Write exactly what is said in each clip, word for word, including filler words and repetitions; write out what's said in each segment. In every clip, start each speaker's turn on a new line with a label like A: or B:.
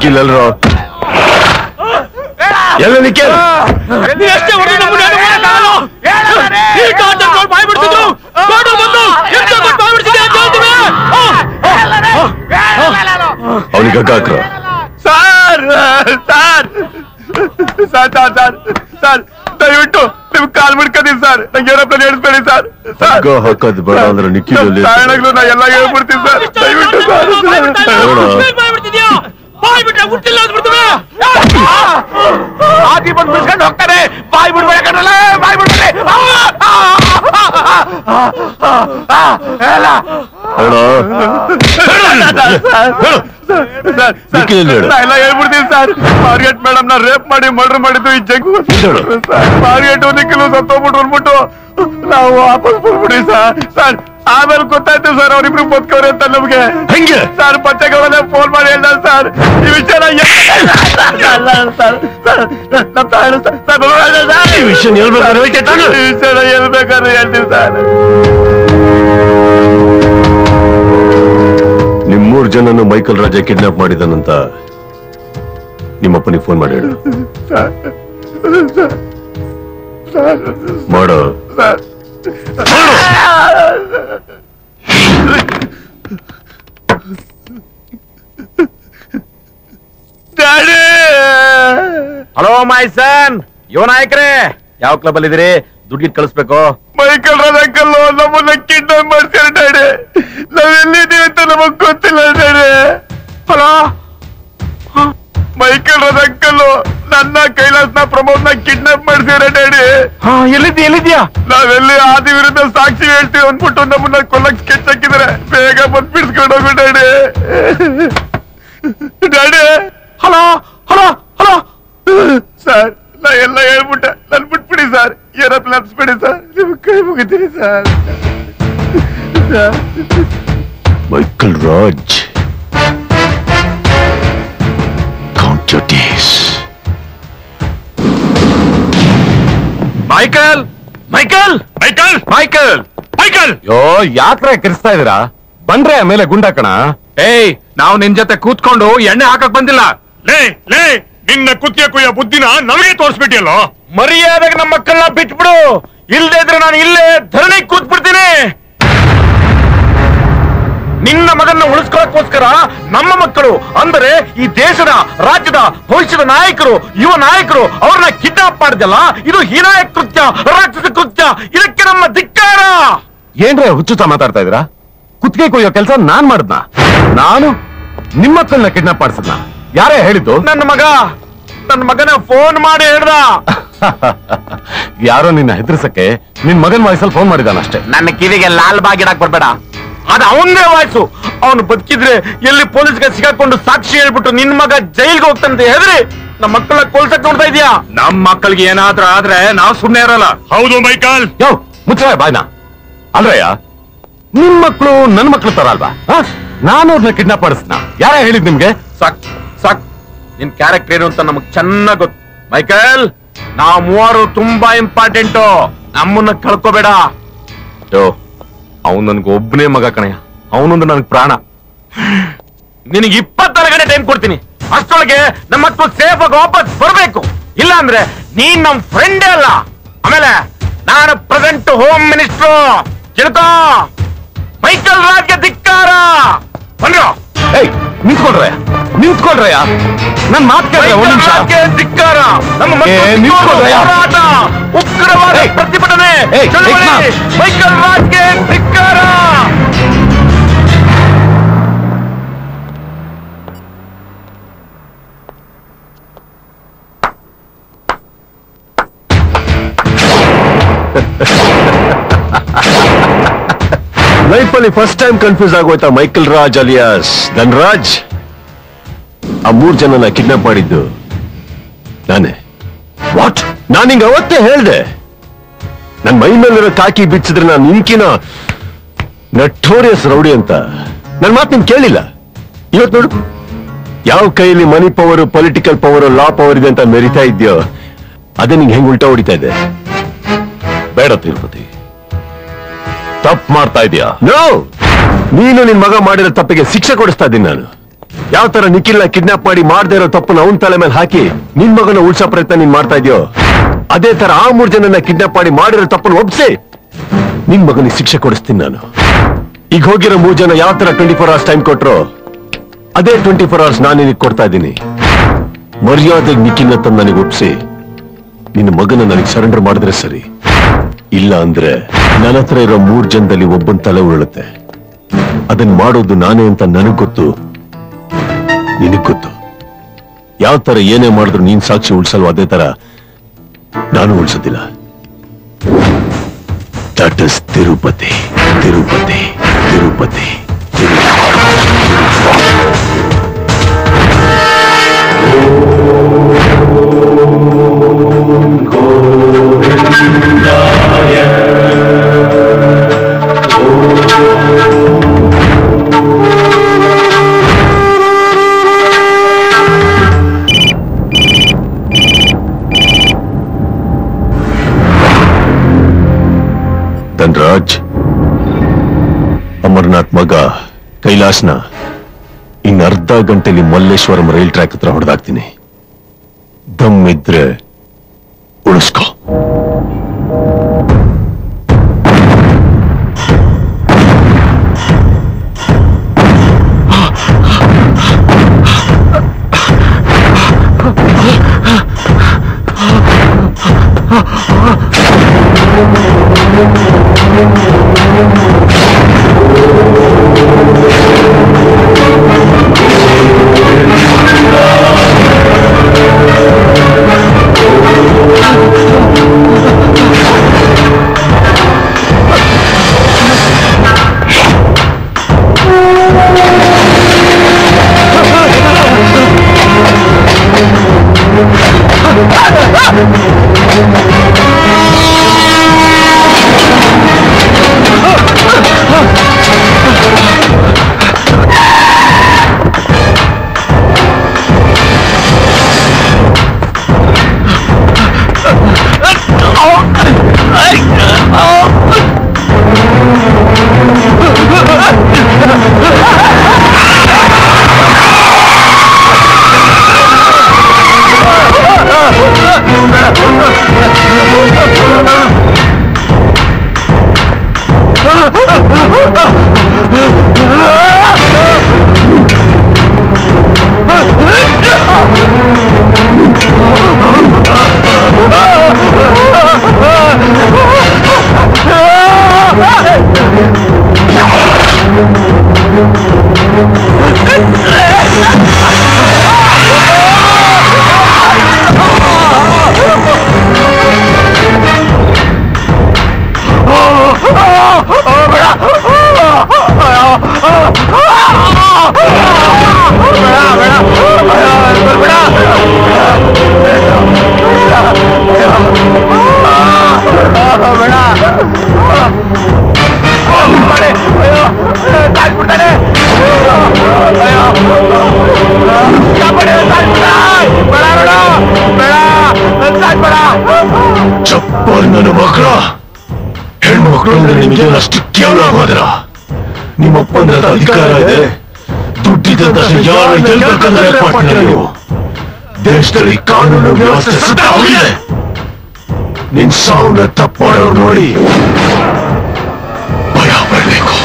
A: ನಿಖಿಲ್ ಅಲ್ರೋ ಎಲ್ಲ ನಿಖಿಲ್ ಅವನಿಗೆ ಹಾಕ್ರ
B: sir sir sir sir sir ದಯವಿಟ್ಟು ನಿಮ್ ಕಾಲ್ ಬಿಡ್ಕದೀನಿ ಸರ್ ನಂಗೆ ಏನಪ್ಪ ಹೇಳಿಸ್ಬೇಡಿ ಸರ್
A: ಹಗ್ಗ ಹಾಕೋದು ಬೇಡ ಅಂದ್ರೆ ನಿಖಿಲ್
B: ನಾ ಎಲ್ಲ ಹೇಳ್ಬಿಡ್ತೀನಿ ಸರ್ ದಯವಿಟ್ಟು ಆದಿ ಬಂದು ಬಿಡ್ಸ್ಕೊಂಡು ಹೋಗ್ತಾರೆ ಬಾಯ್ ಬಿಡ್ಬೇಡ ಕಣ್ರಲ್ಲ ಬಾಯ್ ಬಿಡ್ಬೇಡಿ ಎಲ್ಲ ಹೇಳ್ಬಿಡ್ತೀನಿ ಸರ್ ಮಾರ್ಗೆಟ್ ಮೇಡಮ್ ನಾ ರೇಪ್ ಮಾಡಿ ಮರ್ಡರ್ ಮಾಡಿದ್ದು ಈ ಜಗ್ ಮಾರ್ಗೆಟ್ ನಿಖಿಲು ಸತ್ತೋಗ್ಬಿಟ್ಟು ಅಂದ್ಬಿಟ್ಟು ನಾವು ವಾಪಸ್ ಬಂದ್ಬಿಡಿ ಸರ್ ಸರ್ ಆಮೇಲೆ ಗೊತ್ತಾಯ್ತು ಸರ್ ಅವ್ರಿಬ್ರು ಬದುಕವ್ರೆ ಅಂತ ನಮ್ಗೆ
A: ಹೆಂಗೆ
B: ಸರ್ ಪಚ್ಚೆಗಳನ್ನ ಫೋನ್ ಮಾಡಿ ಹೇಳ್ದ ಸರ್ ಈ ವಿಷಯ
A: ಈ ವಿಷಯ ಹೇಳ್ಬೇಕಾದ್ರೆ
B: ಈ ವಿಷಯ ಹೇಳ್ಬೇಕಾದ್ರೆ ಹೇಳ್ತೀವಿ ಸರ್
A: ನಿಮ್ ಮೂರ್ ಜನನು ಮೈಕಲ್ ರಾಜ ಕಿಡ್ನಾಪ್ ಮಾಡಿದನಂತ ನಿಮ್ಮಪ್ಪನಿಗೆ ಫೋನ್ ಮಾಡಿ ಹೇಳು ಮಾಡೋ
B: ಹಲೋ ಮೈ ಸನ್ ಯುವ ನಾಯಕರೇ ಯಾವ ಕ್ಲಬ್ ಅಲ್ಲಿ ಇದೀರಿ ದುಡ್ಡು ಕಳಿಸ್ಬೇಕು ಮೈಕಲ್ ರಾಜ್ ಅಂಕಲ್ ನಮ್ಮನ್ನ ಕಿಡ್ನಾಪ್ ಮಾಡ್ತಾರೆ ಡ್ಯಾಡಿ ನಾವ್ ಎಲ್ಲಿದ್ದೀವಿ ಅಂತ ನಮಗ್ ಗೊತ್ತಿಲ್ಲ daddy hello Michael Raj uncle ನನ್ನ ಕೈಲಾಸ್ನ ಪ್ರಮೋದ್ನ ಕಿಡ್ನಾಪ್ ಮಾಡ್ಸಿದ್ರೆ ಡ್ಯಾಡಿ ಎಲ್ಲಿದ್ಯಾ ಎಲ್ಲಿದ್ಯಾ ನಾವೆಲ್ಲಿ ಆದಿ ವಿರುದ್ಧ ಸಾಕ್ಷಿ ಹೇಳ್ತೀವಿ ಅಂದ್ಬಿಟ್ಟು ನಮ್ಮನ್ನ ಕೊಲ್ಲಕ್ ಸ್ಕೆಚ್ ಹಾಕಿದ್ರೆ ಬೇಗ ಬಂದ್ ಬಿಡ್ಸ್ಕೊಂಡು ಹೋಗು daddy daddy hello hello hello sir ನಾ ಎಲ್ಲ ಹೇಳ್ಬಿಟ್ಟೆ ನನ್ ಬಿಟ್ಬಿಡಿ ಸರ್ ಏನಪ್ಪ ನೆನ್ಸ್ಬಿಡಿ ಸರ್ ನಿಮ್ ಕೈ ಮುಗಿತೀನಿ sir
A: Michael Raj count your days
B: Michael Michael Michael Michael Michael
C: ಯೋ ಯಾಕ್ರೆ ಕಿರಿಸ್ತಾ ಇದೀರಾ ಬಂದ್ರೆ ಆಮೇಲೆ ಗುಂಡಾಕಣ
B: ಏಯ್ ನಾವು ನಿನ್ ಜೊತೆ ಕೂತ್ಕೊಂಡು ಎಣ್ಣೆ ಹಾಕಕ್ ಬಂದಿಲ್ಲ ಲೇ ಲೇ ನಿನ್ನ ಕುತ್ತಿಗೆ ಕುಯ್ಯ ಬುದ್ಧಿನ ನಮಗೆ ತೋರಿಸ್ಬಿಟ್ಟಿಯಲ್ಲೋ ಮರ್ಯಾದೆಗೆ ನಮ್ಮ ಮಕ್ಕಳನ್ನ ಬಿಟ್ಬಿಡು ಇಲ್ದೇ ಇದ್ರೆ ನಾನು ಇಲ್ಲೇ ಧರಣಿ ಕೂತ್ಬಿಡ್ತೀನಿ ನಿನ್ನ ಮಗನ್ನ ಉಳಿಸ್ಕೊಳ್ಳೋಕ್ಕೋಸ್ಕರ ನಮ್ಮ ಮಕ್ಕಳು ಅಂದರೆ ಈ ದೇಶದ ರಾಜ್ಯದ ಭವಿಷ್ಯದ ನಾಯಕರು ಯುವ ನಾಯಕರು ಅವ್ರನ್ನ ಕಿಡ್ನಾಪ್ ಮಾಡಿದಲ್ಲ ಇದು ಹೀನಾಯ ಕೃತ್ಯ ರಾಕ್ಷಸ ಕೃತ್ಯ ಇದಕ್ಕೆ ನಮ್ಮ ಧಿಕ್ಕಾರ
C: ಏನ್ರೆ ಹುಚ್ಚುತ್ತ ಮಾತಾಡ್ತಾ ಇದ್ದೀರಾ ಕುತ್ತಿಗೆ ಕೊಯ್ಯೋ ಕೆಲಸ ನಾನ್ ಮಾಡ್ದ್ನ ನಾನು ನಿಮ್ಮ ಮಕ್ಕಳನ್ನ ಕಿಡ್ನಾಪ್ ಮಾಡಿಸಿದ್ನ ಯಾರೇ ಹೇಳಿದ್ದು
B: ನನ್ನ ಮಗ ನನ್ನ ಮಗನ ಫೋನ್ ಮಾಡಿ ಹೇಳ್ದ
C: ಯಾರೋ ನಿನ್ನ ಹೆದರ್ಸಕ್ಕೆ ನಿನ್ ಮಗನ್ ವಾಯ್ಸಲ್ಲಿ ಫೋನ್ ಮಾಡಿದಾನಷ್ಟೇ
B: ನನ್ನ ಕಿವಿಗೆ ಲಾಲ್ ಬಾಗ್ ಇಡಕ್ ಬರ್ಬೇಡ ಅದು ಅವನ್ನೇ ವಾಯ್ಸು ಅವನು ಬದುಕಿದ್ರೆ ಎಲ್ಲಿ ಪೊಲೀಸ್ಗೆ ಸಿಗಾಕೊಂಡು ಸಾಕ್ಷಿ ಹೇಳ್ಬಿಟ್ಟು ನಿನ್ ಮಗ ಜೈಲ್ಗೆ ಹೋಗ್ತಾನಂತೆ ಹೆದ್ರಿ ನಮ್ಮ ಮಕ್ಕಳನ್ನ ಕೊಲ್ಸಕ್ ನೋಡ್ತಾ ಇದೀಯಾ ನಮ್ ಮಕ್ಕಳಿಗೆ ಏನಾದ್ರೂ ಆದ್ರೆ ನಾವು ಸುಮ್ನೆ ಇರಲ್ಲ ಹೌದು ಮೈಕಲ್
C: ಯೋ ಮುಚ್ಚ ಬಾಯ್ನ ಅಲ್ರಯ್ಯ ನಿಮ್ ಮಕ್ಕಳು ನನ್ ಮಕ್ಳು ತರ ಅಲ್ವಾ ನಾನು ಅವ್ರನ್ನ ಕಿಡ್ನಾಪ್ ಮಾಡಿಸ್ನ ಯಾರೇ ಹೇಳಿದ್ ನಿಮ್ಗೆ
B: ಸಾಕ್ ಸಾಕ್ ನಿನ್ ಕ್ಯಾರೆಕ್ಟರ್ ಏನು ಅಂತ ನಮಗ್ ಚೆನ್ನಾಗ್ ಗೊತ್ತು ಮೈಕಲ್ ನಾವ್ ಮೂವರು ತುಂಬಾ ಇಂಪಾರ್ಟೆಂಟು ನಮ್ಮನ್ನ ಕಳ್ಕೋಬೇಡ
C: ಯೋ ಅವನ್ ನನ್ಗೆ ಒಬ್ಬನೇ ಮಗ ಕಣಯ್ಯ ಅವನೊಂದು ನನ್ಗೆ ಪ್ರಾಣ
B: ನಿನಗೆ ಇಪ್ಪತ್ತಾರು ಗಂಟೆ ಟೈಮ್ ಕೊಡ್ತೀನಿ ಅಷ್ಟೊಳಗೆ ನಮ್ಮ ಮಕ್ಕಳು ಸೇಫ್ ಆಗಿ ವಾಪಸ್ ಬರ್ಬೇಕು ಇಲ್ಲ ಅಂದ್ರೆ ನೀನ್ ನಮ್ ಫ್ರೆಂಡೇ ಅಲ್ಲ ಆಮೇಲೆ ನಾನು ಪ್ರೆಸೆಂಟ್ ಹೋಮ್ ಮಿನಿಸ್ಟ್ರು ತಿಳ್ಕೋ ಮೈಕಲ್ ರಾಜ್ಗೆ ಧಿಕ್ಕಾರ ಬಂದ್ರು
C: ಏಯ್ ನಿಂತ್ಕೊಳ್ರಯ್ಯ ನಿಂತ್ಕೊಳ್ರಯ್ಯ ನನ್ ಮಾತು ಕೇಳ್ರೆ ಒಂದ್ ನಿಮಿಷ
B: ಧಿಕ್ಕಾರ ನಮ್ಮ ಹೋರಾಟ ಉಗ್ರವಾದ ಪ್ರತಿಭಟನೆ ಮೈಕಲ್ ರಾಜ್ಗೆ ಧಿಕ್ಕಾರ
A: ಲೈಫಲ್ಲಿ ಫಸ್ಟ್ ಟೈಮ್ ಕನ್ಫ್ಯೂಸ್ ಆಗೋಯ್ತಾ ಮೈಕಲ್ ರಾಜ್ ಅಲಿಯಾಸ್ ಧನ್ರಾಜ್ ಆ ಮೂರ್ ಜನನ ಕಿಡ್ನಾಪ್ ಮಾಡಿದ್ದು ನಾನೇ ವಾಟ್ ನಾನು ಹಿಂಗ ಅವತ್ತೇ ಹೇಳ್ದೆ ನನ್ ಮೈ ಮೇಲಿರೋ ಕಾಕಿ ಬಿಚ್ಚಿದ್ರೆ ನಾನು ನಿಮ್ಕಿನ ನಟೋರಿಯಸ್ ರೌಡಿ ಅಂತ ನನ್ ಮಾತು ನಿಮ್ ಕೇಳಿಲ್ಲ ಇವತ್ತು ನೋಡು ಯಾವ ಕೈಯಲ್ಲಿ money power political power law power ಇದೆ ಅಂತ ಮೆರಿತಾ ಇದೆಯೋ ಅದೇ ನಿಂಗೆ ಹೆಂಗ್ ಉಲ್ಟಾ ಹೊಡಿತಾ ಇದೆ ಬೇಡ ತಿರುಪತಿ ತಪ್ಪು ಮಾಡ್ತಾ ಇದೀಯಾ ನೋ ನೀನು ನಿನ್ ಮಗ ಮಾಡಿರೋ ತಪ್ಪಿಗೆ ಶಿಕ್ಷೆ ಕೊಡಿಸ್ತಾ ಇದ್ದೀನಿ ನಾನು ಯಾವ ತರ ನಿಖಿಲ್ನ ಕಿಡ್ನಾಪ್ ಮಾಡಿ ಮಾಡದೇ ಇರೋ ತಪ್ಪನ್ನ ಅವನ್ ತಲೆ ಮೇಲೆ ಹಾಕಿ ನಿನ್ ಮಗನ ಉಳ್ಸೋ ಪ್ರಯತ್ನ ನೀನ್ ಮಾಡ್ತಾ ಇದೆಯೋ, ಅದೇ ತರ ಆ ಮೂರ್ ಜನನ್ನ ಕಿಡ್ನಾಪ್ ಮಾಡಿ ಮಾಡಿರೋ ತಪ್ಪನ್ನು ಒಪ್ಸಿ ನಿನ್ ಮಗನಿಗೆ ಶಿಕ್ಷೆ ಕೊಡಿಸ್ತೀನಿ ನಾನು. ಈಗ ಹೋಗಿರೋ ಮೂರ್ ಜನ ಯಾವ ತರ ಟ್ವೆಂಟಿ ಫೋರ್ ಅವರ್ಸ್ ಟೈಮ್ ಕೊಟ್ರು, ಅದೇ ಟ್ವೆಂಟಿ ಫೋರ್ ಅವರ್ಸ್ ನಾನು ನಿನಗೆ ಕೊಡ್ತಾ ಇದ್ದೀನಿ. ಮರ್ಯಾದೆಗೆ ನಿಖಿಲ್ನ ತಂದು ನನಗೆ ಒಪ್ಸಿ ನಿನ್ನ ಮಗನ ನನಗೆ ಸರೆಂಡರ್ ಮಾಡಿದ್ರೆ ಸರಿ. ಇಲ್ಲ ಅಂದ್ರೆ ನನ್ನ ಹತ್ರ ಇರೋ ಮೂರ್ ಜನದಲ್ಲಿ ಒಬ್ಬನ್ ತಲೆ ಉರುಳುತ್ತೆ. ಅದನ್ನ ಮಾಡೋದು ನಾನೇ ಅಂತ ನನಗ್ ಗೊತ್ತು, ನಿನಗ್ ಗೊತ್ತು. ಯಾವ ತರ ಏನೇ ಮಾಡಿದ್ರು ನೀನ್ ಸಾಕ್ಷಿ ಉಳ್ಸಲ್ವ, ಅದೇ ತರ ನಾನು ಉಳ್ಸೋದಿಲ್ಲ. ದಟ್ ಇಸ್ ತಿರುಪತಿ, ತಿರುಪತಿ, ತಿರುಪತಿ, ಧನ್ರಾಜ್, ಅಮರ್ನಾಥ್ ಮಗ ಕೈಲಾಸ್ನ ಇನ್ ಅರ್ಧ ಗಂಟೆಲಿ ಮಲ್ಲೇಶ್ವರಂ ರೈಲ್ ಟ್ರ್ಯಾಕ್ ಹತ್ರ ಹೊಡೆದಾಕ್ತೀನಿ. ದಮ್ ಇದ್ರೆ ಉಳಿಸ್ಕೋ. ಚಪ್ಪಲ್ ನನ್ನ ಮಕ್ಕಳ, ಹೆಣ್ಮಕ್ಳು ಅಂದ್ರೆ ನಿಮಗೆ ಅಷ್ಟು ಕೇವಲ ಹೋದ್ರ. ನಿಮ್ಮಪ್ಪನ ಅಧಿಕಾರ ಇದೆ, ದುಡ್ಡಿದ್ದ ಯಾರ ಎಲ್ಲಿ ಬೇಕಂದ್ರೆ ಮಾಡ್ತೀರ ನೀವು. ದೇಶದಲ್ಲಿ ಕಾನೂನು ವ್ಯವಸ್ಥೆ ಸದಾ ಹೋಗಿದೆ. ನಿನ್ ಸಾವನ್ನ ತಪ್ಪಾಡೋರು ನೋಡಿ ಭಯ ಪಡಬೇಕು.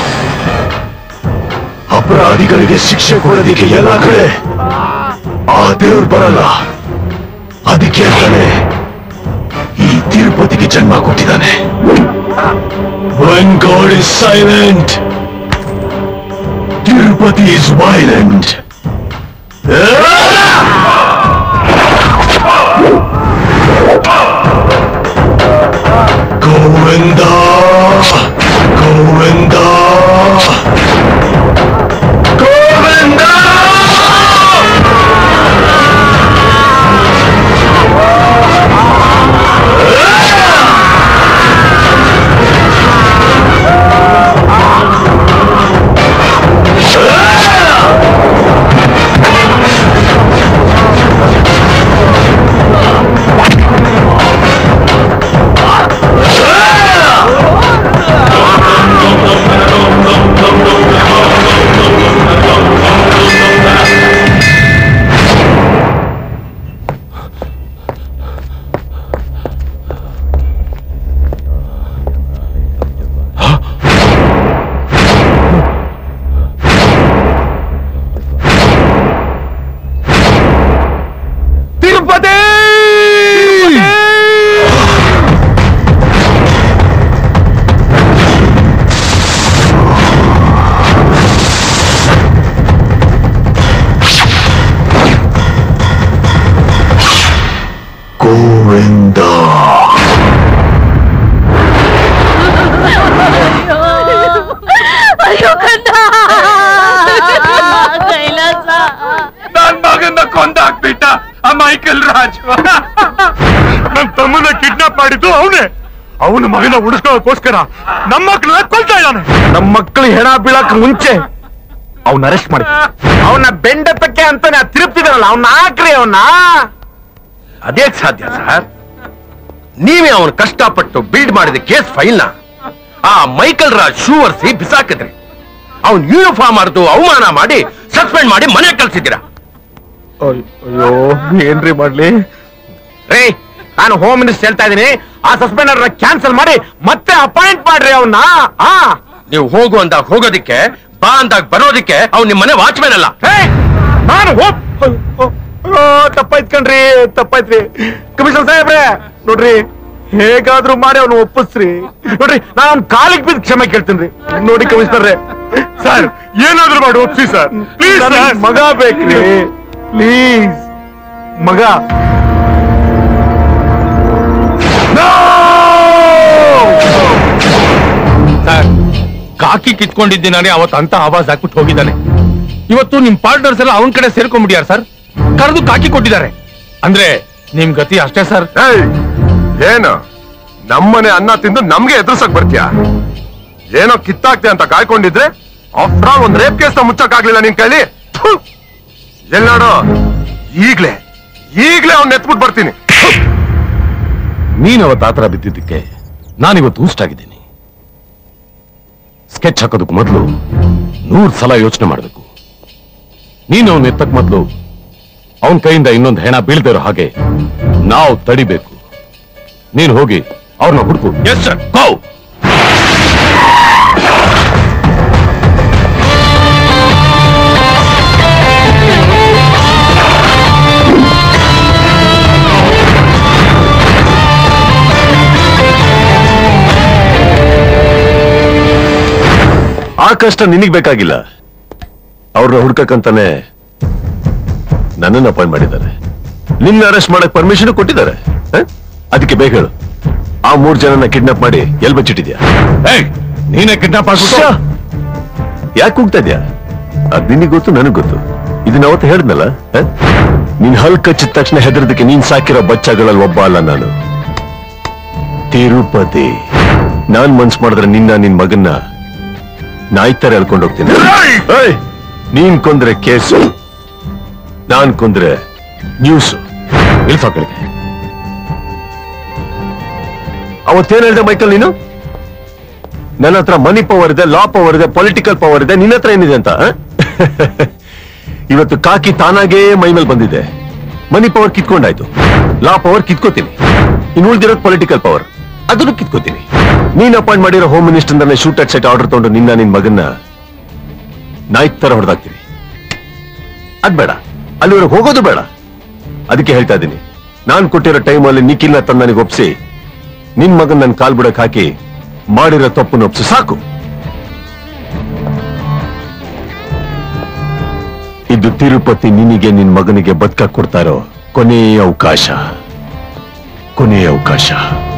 A: ಅಪರಾಧಿಗಳಿಗೆ ಶಿಕ್ಷೆ ಕೊಡೋದಿಕ್ಕೆ ಎಲ್ಲ ಕಡೆ ಆ ದೇವ್ರು ಬರಲ್ಲ. ಅದಕ್ಕೆ ಅಂತಾನೆ ಈ ತಿರುಪತಿಗೆ ಜನ್ಮ ಕೊಟ್ಟಿದ್ದಾನೆ. When God is silent, Tirupati is violent. Govinda, Govinda, Govinda.
B: ಕೊಂದಾಕ್ಬಿಟ್ಟ ಆ ಮೈಕಲ್ ರಾಜ್. ನನ್ನ ತಮ್ಮನ ಕಿಡ್ನಾಪ್ ಮಾಡಿದ್ದು ಅವನೇ. ಅವನ ಮಗನ ಉಳಿಸ್ಕೊಳ್ಳೋಕೋಸ್ಕರ ನಮ್ಮ ಮಕ್ಕಳನ್ನ ಕೊಲ್ತಾ ಇದ್ದಾನೆ. ನಮ್ಮ ಮಕ್ಕಳು ಹೆಣ ಬೀಳಕ್ ಮುಂಚೆ ಅವನ್ನ ಅರೆಸ್ಟ್ ಮಾಡಿ ಅವನ ಬೆಂಡತಕ್ಕೆ ಅಂತಾನೆ ತಿರುಪ್ತಿದಾರಲ್ಲ, ಅವನ್ನ ಹಾಕ್ರಿ. ಅವನ್ನ
D: ಅದೇ ಸಾಧ್ಯ ಸರ್? ನೀವೇ ಅವನು ಕಷ್ಟಪಟ್ಟು ಬಿಲ್ಡ್ ಮಾಡಿದ ಕೇಸ್ ಫೈಲ್ನ ಆ ಮೈಕಲ್ ರಾಜ್ ಶೂ ಒರೆಸಿ ಬಿಸಾಕಿದ್ರಿ. ಅವನ್ ಯೂನಿಫಾರ್ಮ್ ಮಾಡಿದ್ದು ಅವಮಾನ ಮಾಡಿ ಸಸ್ಪೆಂಡ್ ಮಾಡಿ ಮನೆ ಕಳ್ಸಿದ್ದೀರಾ.
B: ಅಯ್ಯೋ ಏನ್ರಿ ಮಾಡ್ಲಿ
D: ರೇ,
B: ನಾನು ಹೋಮ್ ಮಿನಿಸ್ಟರ್ ಹೇಳ್ತಾ ಇದೀನಿ, ಆ ಸಸ್ಪೆಂಡರ್ ಕ್ಯಾನ್ಸಲ್ ಮಾಡಿ ಮತ್ತೆ ಅಪಾಯಿಂಟ್ ಮಾಡ್ರಿ ಅವನ್ನ.
D: ನೀವು ಹೋಗು ಅಂದಾಗ ಹೋಗೋದಿಕ್ಕೆ, ಬಾ ಅಂದಾಗ ಬರೋದಿಕ್ಕೆ ಅವ್ನು ನಿಮ್ ಮನೆ ವಾಚ್ಮ್ಯಾನ್ ಅಲ್ಲ.
B: ನಾನು ತಪ್ಪಾಯ್ತು ಕಣ್ರಿ, ತಪ್ಪಾಯ್ತ್ರಿ. ಕಮಿಷನರ್ ಸಾಹೇಬ್ರೆ ನೋಡ್ರಿ, ಹೇಗಾದ್ರೂ ಮಾಡಿ ಅವನು ಒಪ್ಪಿಸ್ರಿ. ನೋಡ್ರಿ, ನಾನು ಅವ್ನ ಕಾಲಿಗೆ ಬಿದ್ದು ಕ್ಷಮೆ ಕೇಳ್ತೀನಿ. ನೋಡಿ ಕಮಿಷನರ್ ಸರ್, ಏನಾದ್ರೂ ಮಾಡಿ ಒಪ್ಸಿ ಸರ್ ಪ್ಲೀಸ್. ಮಗ ಬೇಕ್ರಿ, ಪ್ಲೀಸ್ ಮಗ.
C: ಸರ್, ಕಾಕಿ ಕಿತ್ಕೊಂಡಿದ್ದೀನಾನೆ ಅವತ್ತು ಅಂತ ಆವಾಜ್ ಹಾಕ್ಬಿಟ್ಟು ಹೋಗಿದ್ದಾನೆ. ಇವತ್ತು ನಿಮ್ ಪಾರ್ಟ್ನರ್ಸ್ ಎಲ್ಲ ಅವನ ಕಡೆ ಸೇರ್ಕೊಂಡ್ಬಿಡ್ಯಾರ ಸರ್. ಕರೆದು ಕಾಕಿ ಕೊಟ್ಟಿದ್ದಾರೆ. ಅಂದ್ರೆ ನಿಮ್ ಗತಿ ಅಷ್ಟೇ ಸರ್.
A: ಏನು ನಮ್ಮನೆ ಅನ್ನ ತಿಂದು ನಮ್ಗೆ ಎದುರ್ಸಕ್ ಬರ್ತೀಯ? ಏನೋ ಕಿತ್ತಾಕ್ತೆ ಅಂತ ಕಾಯ್ಕೊಂಡಿದ್ರೆ ಆಫ್ಟರ್ ಆಲ್ ಒಂದ್ ರೇಪ್ ಕೇಸ್ ಮುಚ್ಚಕ್ಕಾಗ್ಲಿಲ್ಲ ನಿನ್ ಕೈಲಿ. ಎಲ್ಲಾಡೋ ಈಗ್ಲೇ ಈಗ್ಲೇ ಅವ್ನ ಎತ್ಬಿಟ್ಟು ಬರ್ತೀನಿ.
C: ನೀನ್ ಅವತ್ತು ಆತರ ಬಿದ್ದಿದ್ದಕ್ಕೆ ನಾನಿವತ್ತು ಊಷ್ಟಾಗಿದ್ದೀನಿ. ಸ್ಕೆಚ್ ಹಾಕೋದಕ್ಕೆ ಮೊದಲು ನೂರ್ ಸಲ ಯೋಚನೆ ಮಾಡಬೇಕು. ನೀನು ಅವನ್ ಎತ್ತಕ್ ಮೊದಲು ಅವನ್ ಕೈಯಿಂದ ಇನ್ನೊಂದು ಹೆಣ ಬೀಳ್ದಿರೋ ಹಾಗೆ ನಾವು ತಡಿಬೇಕು. ನೀನು ಹೋಗಿ ಅವ್ರನ್ನ ಹುಡುಕು. Yes sir, go.
A: ಆ ಕಷ್ಟ ನಿನಗ್ ಬೇಕಾಗಿಲ್ಲ. ಅವ್ರನ್ನ ಹುಡ್ಕಕ್ಕಂತಾನೆ ನನ್ನನ್ನು ಅಪಾಯಿಂಟ್ ಮಾಡಿದ್ದಾರೆ. ನಿನ್ನ ಅರೆಸ್ಟ್ ಮಾಡಕ್ ಪರ್ಮಿಷನ್ ಕೊಟ್ಟಿದ್ದಾರೆ. ಅದಕ್ಕೆ ಬೇಗ ಹೇಳು, ಆ ಮೂರ್ ಜನನ ಕಿಡ್ನಾಪ್ ಮಾಡಿ ಎಲ್ ಬಚ್ಚಿಟ್ಟಿದ್ಯಾ?
C: ನೀನೇ ಕಿಡ್ನಾಪ್ ಮಾಡ್ಬಿಟ್ಟು
A: ಯಾಕೆ ಹೋಗ್ತಾ ಇದ್ಯಾ? ಅದ್ ನಿನಗ್ ಗೊತ್ತು, ನನಗ್ ಗೊತ್ತು. ಇದನ್ನ ಅವತ್ತು ಹೇಳಿದ್ನಲ್ಲ, ನಿನ್ ಹಲ್ ಕಚ್ಚಿದ ತಕ್ಷಣ ಹೆದರದಕ್ಕೆ ನೀನ್ ಸಾಕಿರೋ ಬಚ್ಚಗಳಲ್ಲಿ ಒಬ್ಬ ಅಲ್ಲ ನಾನು. ತಿರುಪತಿ. ನಾನ್ ಮನ್ಸ್ ಮಾಡಿದ್ರೆ ನಿನ್ನ ನಿನ್ ಮಗನ್ನ ನಾಯ್ತಾರೆ ಎಳ್ಕೊಂಡು ಹೋಗ್ತೀನಿ. ನೀನ್ ಕೊಂದ್ರೆ ಕೇಸು, ನಾನ್ ಕೊಂದ್ರೆ ನ್ಯೂಸ್.
C: ಇಳ್ಸೋಕಳಿಗೆ
A: ಅವತ್ತೇನ್ ಹೇಳ್ದೆ ಮೈಕಲ್ ನೀನು? ನನ್ನ ಹತ್ರ ಮನಿ ಪವರ್ ಇದೆ, ಲಾ ಪವರ್ ಇದೆ, ಪೊಲಿಟಿಕಲ್ ಪವರ್ ಇದೆ. ನಿನ್ನ ಹತ್ರ ಏನಿದೆ ಅಂತ? ಇವತ್ತು ಕಾಕಿ ತಾನಾಗೇ ಮೈ ಮೇಲೆ ಬಂದಿದೆ. ಮನಿ ಪವರ್ ಕಿತ್ಕೊಂಡಾಯ್ತು, ಲಾ ಪವರ್ ಕಿತ್ಕೋತೀನಿ. ಇನ್ನು ಉಳಿದಿರೋದು ಪೊಲಿಟಿಕಲ್ ಪವರ್, ಅದನ್ನು ಕಿತ್ಕೋತೀನಿ. ನೀನ್ ಅಪಾಯಿಂಟ್ ಮಾಡಿರೋ home minister shoot at sight order ತಗೊಂಡು ನಿನ್ನ ನಿನ್ ಮಗನ್ನ ನಾಯ್ಕ್ ತರ ಹೊಡೆದಾಕ್ತೀನಿ. ಅದ್ ಬೇಡ, ಅಲ್ಲಿವರೆಗೆ ಹೋಗೋದು ಬೇಡ. ಅದಕ್ಕೆ ಹೇಳ್ತಾ ಇದ್ದೀನಿ, ನಾನ್ ಕೊಟ್ಟಿರೋ ಟೈಮಲ್ಲಿ ನಿಖಿಲ್ನ ತಂದು ನನಗೆ ಒಪ್ಸಿ ನಿನ್ ಮಗನ್ ನನ್ ಕಾಲ್ ಬಿಡಕ್ ಹಾಕಿ ಮಾಡಿರೋ ತಪ್ಪನ್ನು ಒಪ್ಸು ಸಾಕು. ಇದು ತಿರುಪತಿ ನಿನಗೆ ನಿನ್ ಮಗನಿಗೆ ಬದುಕ ಕೊಡ್ತಾ ಇರೋ ಕೊನೆಯ ಅವಕಾಶ, ಕೊನೆಯ ಅವಕಾಶ.